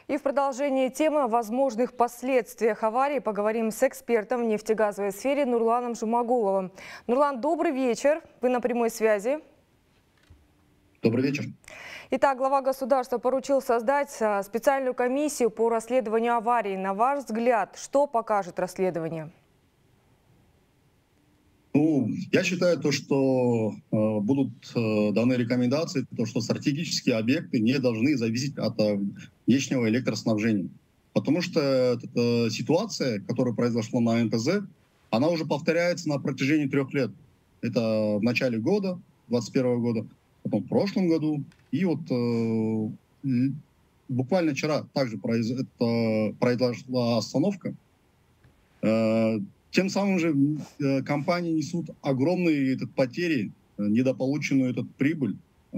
И в продолжении темы о возможных последствиях аварии поговорим с экспертом в нефтегазовой сфере Нурланом Жумагуловым. Нурлан, добрый вечер. Вы на прямой связи. Добрый вечер. Итак, глава государства поручил создать специальную комиссию по расследованию аварии. На ваш взгляд, что покажет расследование? Я считаю, что будут даны рекомендации, что стратегические объекты не должны зависеть от внешнего электроснабжения. Потому что эта ситуация, которая произошла на НПЗ, она уже повторяется на протяжении 3 лет. Это в начале года, 2021 года, потом в прошлом году. И буквально вчера также произошла остановка. Тем самым же компании несут огромные потери, недополученную прибыль.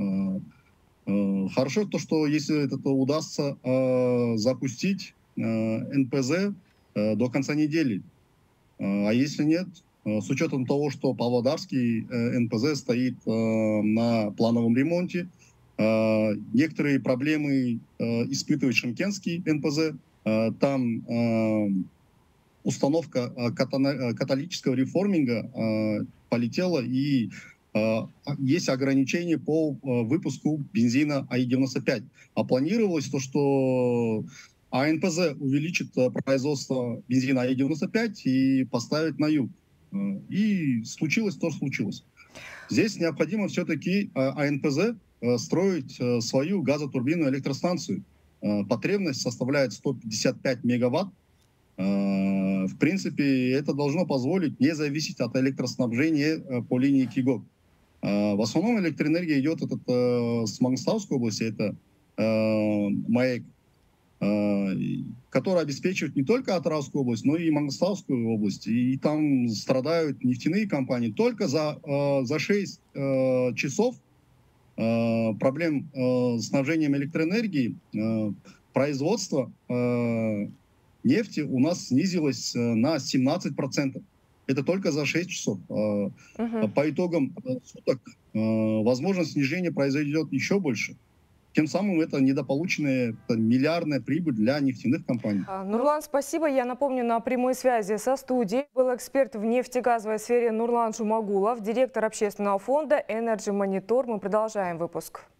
Хорошо то, что если это удастся запустить НПЗ до конца недели. А если нет, с учетом того, что Павлодарский НПЗ стоит на плановом ремонте, некоторые проблемы испытывает Шымкентский НПЗ, там установка каталитического реформинга полетела, и есть ограничения по выпуску бензина АИ-95. А планировалось то, что НПЗ увеличит производство бензина АИ-95 и поставит на юг. И случилось то, что случилось. Здесь необходимо все-таки НПЗ строить свою газотурбинную электростанцию. Потребность составляет 155 мегаватт. В принципе, это должно позволить не зависеть от электроснабжения по линии Кигок. В основном электроэнергия идет с Мангостауской области, это МАЭК, который обеспечивает не только Атыраускую область, но и Мангостаускую область. И там страдают нефтяные компании. Только за 6 часов проблем с снабжением электроэнергии производство нефти у нас снизилось на 17%. Это только за 6 часов. По итогам суток, возможно, снижение произойдет еще больше. Тем самым это недополученная миллиардная прибыль для нефтяных компаний. Нурлан, спасибо. Я напомню, на прямой связи со студией был эксперт в нефтегазовой сфере Нурлан Жумагулов, директор общественного фонда Energy Monitor. Мы продолжаем выпуск.